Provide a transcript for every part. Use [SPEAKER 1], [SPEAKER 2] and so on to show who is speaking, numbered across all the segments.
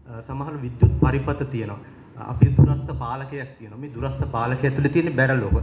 [SPEAKER 1] සමහර විද්‍යුත් පරිපථ තියෙනවා. අපි දුරස්ත පාලකයක් තියෙනවා. මේ දුරස්ත පාලකය ඇතුලේ තියෙන බැරලෝක.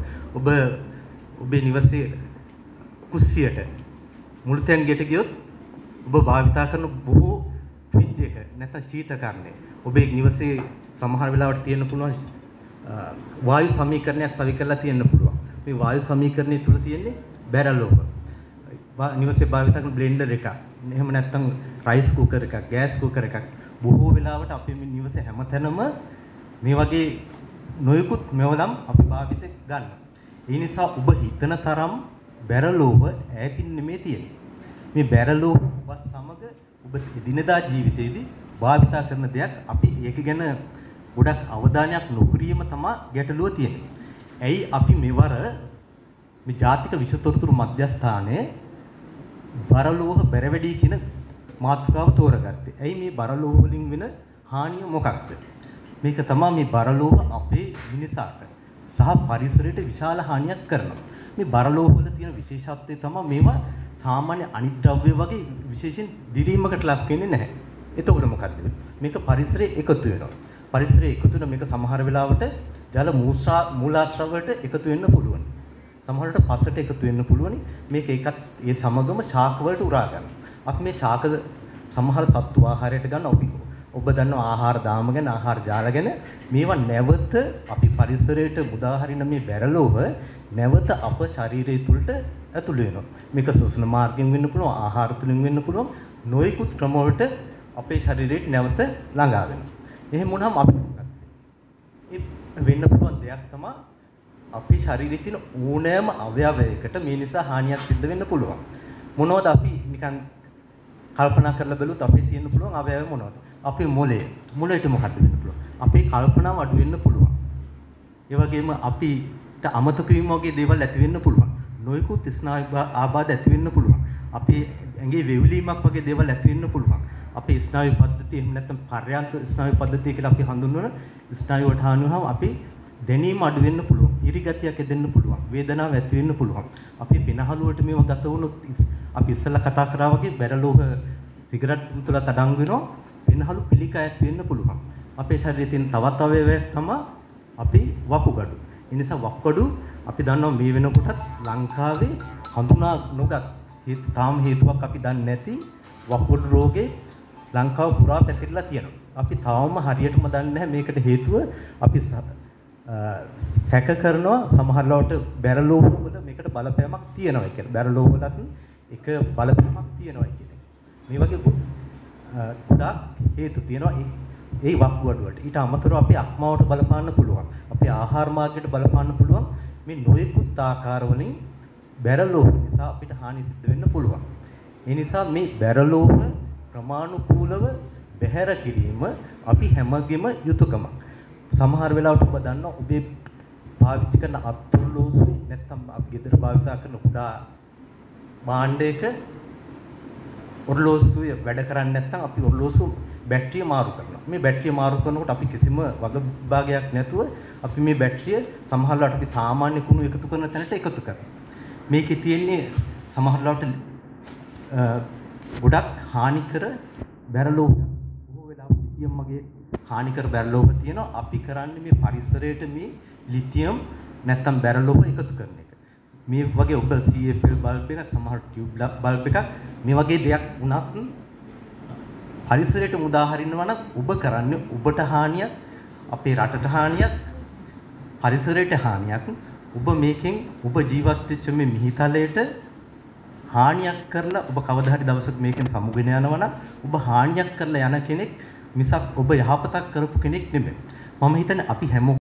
[SPEAKER 1] ඔබේ නිවසේ කුස්සියට මුළුතැන් ගෙට ගියොත් ඔබ භාවිතා කරන බොහෝ ෆ්‍රිජ් එක නැත්නම් ශීතකරණය ඔබේ නිවසේ සමහර වෙලාවට තියෙන්න පුළුවන් වායු සමීකරණයක් සවි කරලා තියෙන්න පුළුවන්. මේ වායු සමීකරණය තුල තියෙන්නේ බැරලෝක. නිවසේ භාවිතා කරන බ්ලෙන්ඩර් එකක්. එහෙම නැත්නම් රයිස් කුකර් එකක්, ගෑස් කුකර් එකක්. බොහෝ වෙලාවට අපේ නිවසේ හැමතැනම මේ වගේ නොයෙකුත් මෙවලම් අපි භාවිත ගන්නවා. ඒ නිසා ඔබ හිතන තරම් බැරලෝව ඈතින් නෙමෙයි තියෙන්නේ. මේ බැරලෝව ඔබ සමග ඔබ එදිනදා ජීවිතයේදී භාවිතා කරන දෙයක් අපි ඒක ගැන ගොඩක් අවධානයක් නොකිරීම තමයි ගැටලුව තියෙන්නේ. ඇයි අපි මෙවර මේ ජාතික විෂතොරතුරු මධ්‍යස්ථානයේ බරලෝහ බැරවැඩි කියන මාතෘකාව තෝරගත්තේ. ඇයි මේ බරලෝහ වලින් වෙන හානිය මොකක්ද? මේක තමයි මේ බරලෝහ අපේ මිනිසාට සහ පරිසරයට විශාල හානියක් කරනවා. මේ බරලෝහ වල තියෙන විශේෂත්වය තමයි මේවා සාමාන්‍ය අනිත් ද්‍රව්‍ය වගේ විශේෂයෙන් දිරීමකට ලක් වෙන්නේ නැහැ. එතකොට මොකද්ද? මේක පරිසරයේ එකතු වෙනවා. පරිසරයේ එකතු වෙන මේක සමහර වෙලාවට ජල මූලාශ්‍රවයට එකතු වෙන්න පුළුවන්. සමහරට පසට එකතු වෙන්න පුළුවන්. මේක ඒකත් ඒ සමගම ශාක වලට උරා ගන්නවා. අපි මේ ශාක සමහර සත්තු ආහාරයට ගන්න ඔබ දන්නවා ආහාර දාම ගැන ආහාර ජාල ගැන මේවා නැවත අපි පරිසරයට මුදා හරින මේ බැරලෝහ නැවත අප ශරීරය තුළට ඇතුළු වෙනවා. මේක ශ්වසන මාර්ගයෙන් වෙන්න පුළුවන් ආහාර තුලින් වෙන්න පුළුවන් නොයෙකුත් ක්‍රම වලට අපේ ශරීරයට නැවත ළඟා වෙනවා. එහෙම වුණාම අපි වෙන්න පුළුවන් දෙයක් තමයි අපේ ශරීරයේ තියෙන ඕනෑම අවයවයකට මේ නිසා හානියක් සිද්ධ වෙන්න පුළුවන්. මොනවද අපි නිකන් කල්පනා කරලා බැලුවොත් අපේ තියෙන්න පුළුවන් අවයව මොනවද? අපේ මොළයට මොකක්ද වෙන්න පුළුවන්? අපේ කල්පනාව අඩු වෙන්න පුළුවන්. ඒ වගේම අපිට අමතක වීම වගේ දේවල් ඇති වෙන්න පුළුවන්. නොයෙකුත් ස්නායු ආබාධ ඇති වෙන්න පුළුවන්. අපේ ඇඟේ වෙවිලීමක් වගේ දේවල් ඇති වෙන්න පුළුවන්. අපේ ස්නායු පද්ධතිය එහෙම නැත්නම් පර්යාන්ත ස්නායු පද්ධතිය කියලා අපි හඳුන්වන ස්නායු වලට හානි වුණාම අපේ දැනීම අඩු වෙන්න පුළුවන්. ඉරිගතියක් එදෙන්න පුළුවන්. වේදනාවක් ඇති වෙන්න පුළුවන්. අපි පිනහළු වලට මේව ගත වුණොත් අපි ඉස්සෙල්ලා කතා කරා වගේ බැරලෝහ සිගරට් තුල තඩංගු වෙනවා. පිනහළු පිළිකායක් වෙන්න පුළුවන්. අපේ ශරීරයේ තියෙන තවත් අවයවයක් තමයි අපි වකුගඩු. ඒ නිසා වකුගඩු අපි දන්නවා මේ වෙනකොටත් ලංකාවේ හඳුනා නොගත් තාම හේතුවක් අපි දන්නේ නැති වකුගඩු රෝගේ ලංකාව පුරා පැතිරලා තියෙනවා. අපි තාම හරියටම දන්නේ නැහැ මේකට හේතුව අපි සැක කරනවා සමහර ලාවට බැරලෝහ වල මේකට බලපෑමක් තියෙනවා කියලා. බැරලෝහ වලත් එක බලපෑමක් තියෙනවා කියන එක. මේ වගේ ගොඩාක් හේතු තියෙනවා ඒ වකුගඩු වලට. ඊට අමතරව අපි අක්මාවට බලපාන්න පුළුවන්. අපේ ආහාර මාර්ගයට බලපාන්න පුළුවන්. මේ නොයෙකුත් ආකාර වලින් බැරලෝහ නිසා අපිට හානි සිද්ධ වෙන්න පුළුවන්. ඒ නිසා මේ බැරලෝහ ප්‍රමාණිකූලව බැහැර කිරීම අපි හැමගෙම යුතුයකමක්. සමහර වෙලාවට ඔබ දන්නවා ඔබේ පාවිච්චි කරන අත්ඔරලෝසුවේ නැත්නම් අපි ගෙදර භාවිතා කරන කුඩා භාණ්ඩයක ඔරලෝසුවේ වැඩ කරන්නේ නැත්නම් අපි ඔරලෝසුව බැටරිය මාරු කරනවා. මේ බැටරිය මාරු කරනකොට අපි කිසිම වග විභාගයක් නැතුව අපි මේ බැටරිය සමහර වෙලාවට අපි සාමාන්‍ය කුණු එකතු කරන තැනට එකතු කරනවා. මේකේ තියෙන්නේ සමහර වෙලාවට ගොඩක් හානිකර බැරලෝහ බොහෝ වෙලාවට ලිතියම් වගේ හානිකර බැරලෝහ තියෙනවා. අපි කරන්නේ මේ පරිසරයට මේ ලිතියම් නැත්නම් බැරලෝහ එකතු කරන එක. මේ වගේ ඔබ CFL බල්බ් එකක් සමහර ටියුබ් බල්බ් එකක් මේ වගේ දෙයක් වුණත් පරිසරයට මුදා හරිනවා නම් ඔබ කරන්නේ ඔබට හානියක්, අපේ රටට හානියක්, පරිසරයට හානියක්. ඔබ මේකෙන් ඔබ ජීවත් වෙච්ච මේ මිහිතලයට හානියක් කරලා ඔබ කවදා හරි දවසක මේකෙන් සමුගෙන යනවා නම් ඔබ හානියක් කරලා යන කෙනෙක් මිසක් ඔබ යහපතක් කරපු කෙනෙක් නෙමෙයි. මම හිතන්නේ අපි හැමෝම